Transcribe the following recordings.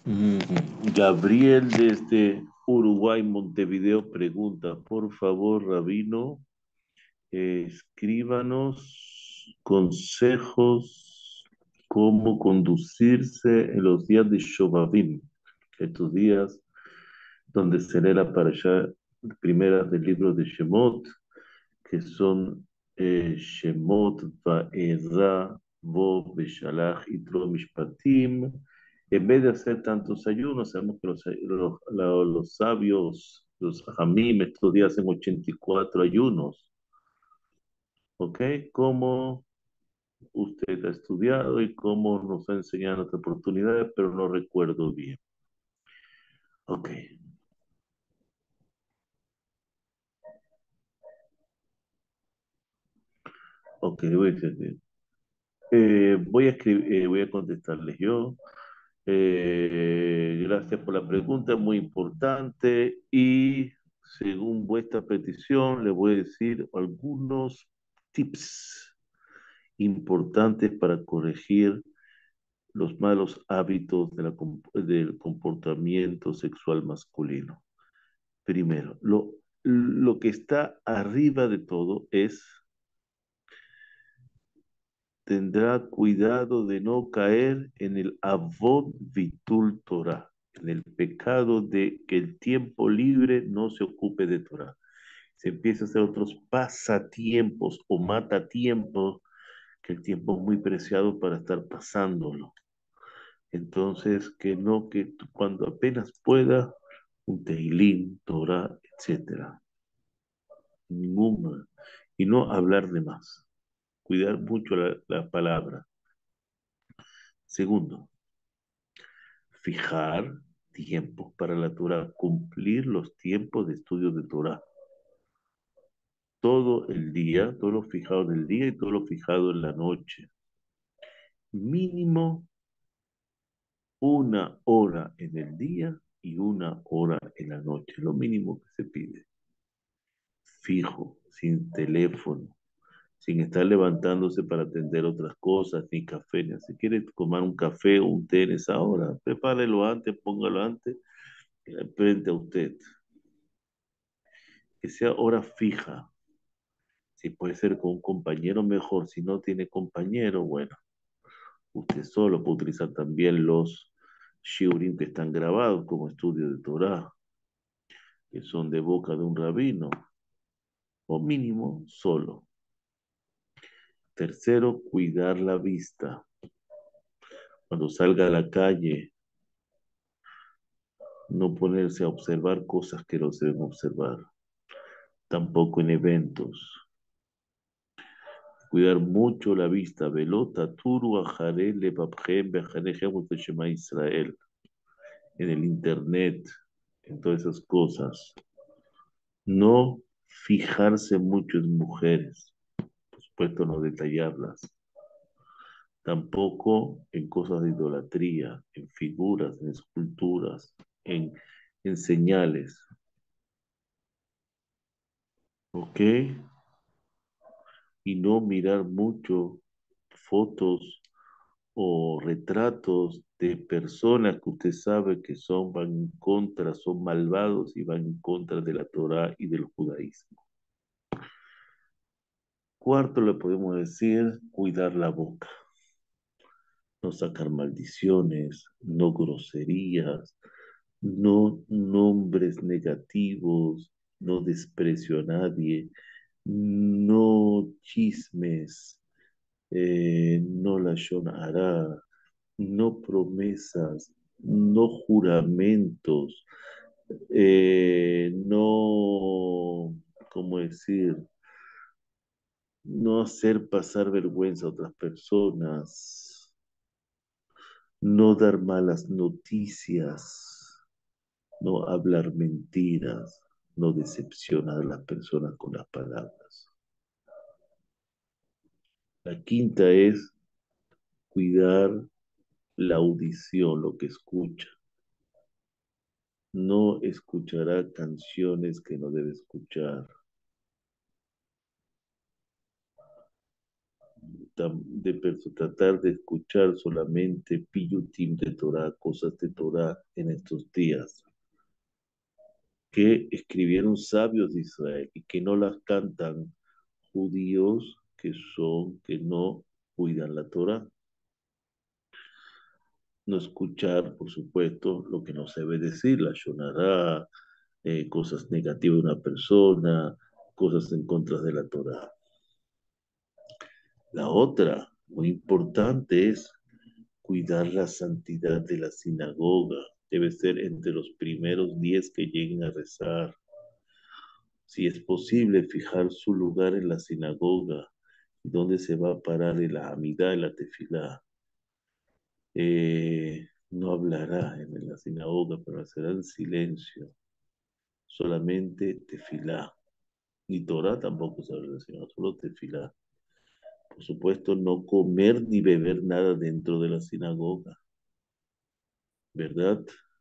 Mm, Gabriel desde Uruguay, Montevideo, pregunta, por favor, Rabino, escríbanos consejos cómo conducirse en los días de Shovavim, estos días donde se lee la parashá primera del libro de Shemot, que son Shemot, Va'ezra, Bo, Beshalach, Yitro, Mishpatim. En vez de hacer tantos ayunos, sabemos que los sabios, los Jamim, estos días hacen 84 ayunos. ¿Ok? ¿Cómo usted ha estudiado y cómo nos ha enseñado en otras oportunidades, pero no recuerdo bien? Ok, ok, voy a decir. Voy a escribir, voy a contestarles yo. Gracias por la pregunta, muy importante. Y según vuestra petición, le voy a decir algunos tips importantes para corregir los malos hábitos del comportamiento sexual masculino. Primero, lo que está arriba de todo es tendrá cuidado de no caer en el avot vitul Torah, en el pecado de que el tiempo libre no se ocupe de Torah. Se empieza a hacer otros pasatiempos o matatiempos, que el tiempo es muy preciado para estar pasándolo. Entonces, que no, que cuando apenas pueda, un teilín, Torah, etcétera. Ninguna. Y no hablar de más. Cuidar mucho la palabra. Segundo, fijar tiempos para la Torah, cumplir los tiempos de estudio de Torah. Todo el día, todo lo fijado en el día y todo lo fijado en la noche. Mínimo 1 hora en el día y 1 hora en la noche, lo mínimo que se pide. Fijo, sin teléfono, sin estar levantándose para atender otras cosas, ni café, ni si quiere tomar un café o un té en esa hora, prepárelo antes, póngalo antes, frente a usted. Que sea hora fija. Si puede ser con un compañero, mejor. Si no tiene compañero, bueno, usted solo puede utilizar también los shiurim que están grabados como estudio de Torah, que son de boca de un rabino, o mínimo solo. Tercero, cuidar la vista. Cuando salga a la calle, no ponerse a observar cosas que no se deben observar. Tampoco en eventos. Cuidar mucho la vista. Velota, turu, ajare, lepapjem, bejanejem, uteshema Israel. En el internet, en todas esas cosas. No fijarse mucho en mujeres, por supuesto no detallarlas. Tampoco en cosas de idolatría, en figuras, en esculturas, en señales. ¿Ok? Y no mirar mucho fotos o retratos de personas que usted sabe que van en contra, son malvados y van en contra de la Torah y del judaísmo. Cuarto, le podemos decir cuidar la boca, no sacar maldiciones, no groserías, no nombres negativos, no desprecio a nadie, no chismes, no la hará, no promesas, no juramentos, no, ¿cómo decir? No hacer pasar vergüenza a otras personas, no dar malas noticias, no hablar mentiras, no decepcionar a las personas con las palabras. La quinta es cuidar la audición, lo que escucha. No escuchará canciones que no debe escuchar. tratar de escuchar solamente piyutim de Torah, cosas de Torah en estos días, que escribieron sabios de Israel y que no las cantan judíos que no cuidan la Torah. No escuchar, por supuesto, lo que no se debe decir, la shonará, cosas negativas de una persona, cosas en contra de la Torah. La otra, muy importante, es cuidar la santidad de la sinagoga. Debe ser entre los primeros 10 que lleguen a rezar. Si es posible, fijar su lugar en la sinagoga, donde se va a parar el Hamidá y la tefilá. No hablará en la sinagoga, pero será en silencio. Solamente tefilá. Ni Torah tampoco se habla en la sinagoga, solo tefilá. Por supuesto, no comer ni beber nada dentro de la sinagoga, ¿verdad?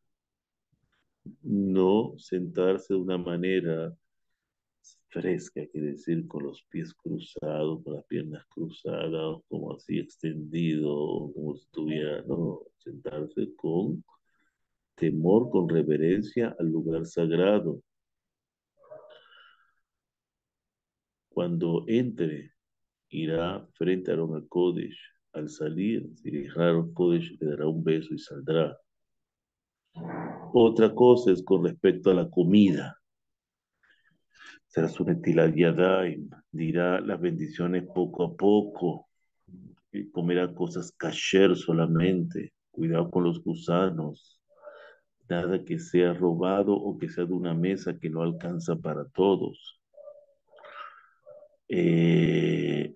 No sentarse de una manera fresca, quiere decir con los pies cruzados, con las piernas cruzadas, como así extendido, como si estuviera, no, sentarse con temor, con reverencia al lugar sagrado. Cuando entre, irá frente a Aaron Kodesh. Al salir, se dirigirá a Aaron Kodesh, le dará un beso y saldrá. Otra cosa es con respecto a la comida. Será su Yadayim, dirá las bendiciones poco a poco, y comerá cosas kasher solamente, cuidado con los gusanos, nada que sea robado o que sea de una mesa que no alcanza para todos. Eh,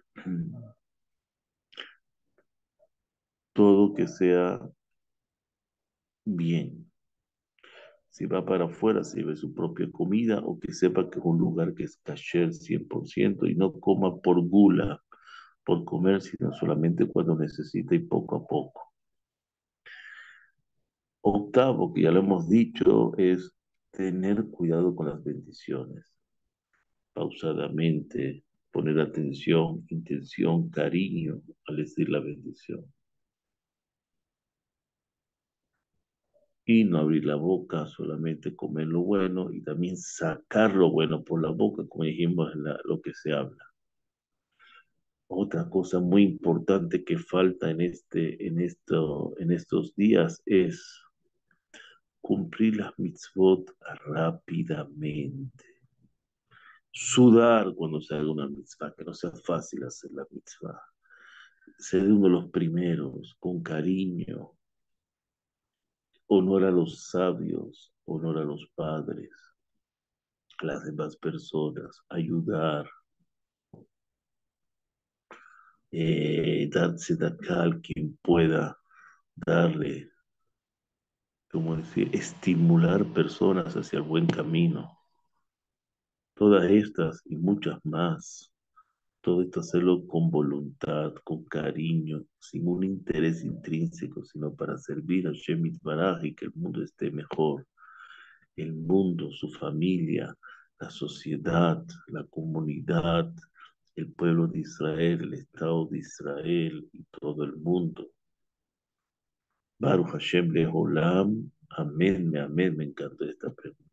todo que sea bien. Si va para afuera, se lleve su propia comida o que sepa que es un lugar que es kasher 100% y no coma por gula, por comer, sino solamente cuando necesita y poco a poco. Octavo, que ya lo hemos dicho, es tener cuidado con las bendiciones. Pausadamente, poner atención, intención, cariño al decir la bendición. Y no abrir la boca, solamente comer lo bueno y también sacar lo bueno por la boca, como dijimos en lo que se habla. Otra cosa muy importante que falta en estos días es cumplir las mitzvot rápidamente. Sudar cuando se haga una mitzvah, que no sea fácil hacer la mitzvah. Ser uno de los primeros, con cariño, honor a los sabios, honor a los padres, a las demás personas, ayudar, darse de acá al quien pueda darle, como decir, estimular personas hacia el buen camino. Todas estas y muchas más. Todo esto hacerlo con voluntad, con cariño, sin un interés intrínseco, sino para servir a Shemit Baraj y que el mundo esté mejor. El mundo, su familia, la sociedad, la comunidad, el pueblo de Israel, el Estado de Israel y todo el mundo. Baruch Hashem Leholam. Amén, me encantó esta pregunta.